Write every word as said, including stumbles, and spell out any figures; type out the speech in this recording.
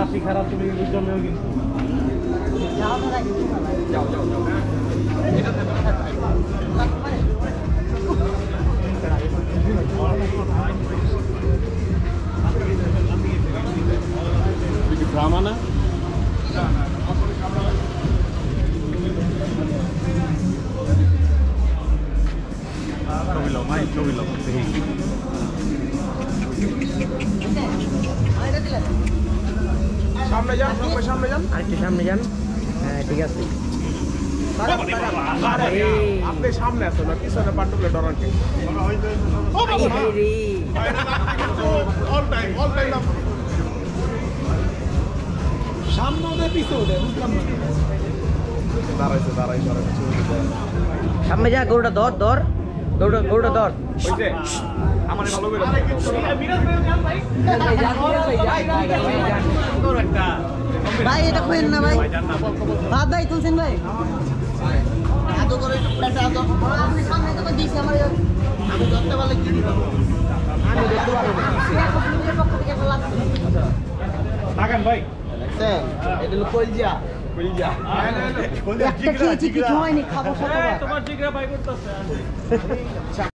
রাশি খারাপ তুমি জন্মেও কিন্তু যাও যাও যাও drama na? Cobi lo, mai cobi lo, sih. সামনে যান, সবাই সামনে যান। আরেকটু সামনে যান। হ্যাঁ, ঠিক আছে। আপনি সামনে আসুন না, পিছনে পাটুলে ডরানকে। ও বাবা রে। All time, all time. সামনে ওদের পিছনে ওদের বুঝলাম না। দাঁড়াইছে, দাঁড়াইছে, দাঁড়াইছে। সামনে যা, গরুটা ধর, ধর। গরুটা, গরুটা ধর। হইছে। আমারে ভালো করে। বিরাজ ভাই যান ভাই। ভাই যান, ভাই যান। গরু একটা। ভাই এটা কইেন না ভাই। বাদ ভাই তুলছেন ভাই। এত করে একটু প্লেটে আতো। আপনি সামনে তো দিছি আমার আমি ধরতে পারলে কি দিব? আমি ধরতে পারবো না। নিজের পক্ষ থেকে একটা লাভ। আচ্ছা। থাকেন ভাই। দেখছেন? এটা হলো কলজা। কলজা। একটা কি কি হয়নি খাবো শতবার। তোমার জিগরা ভাই করতেছে।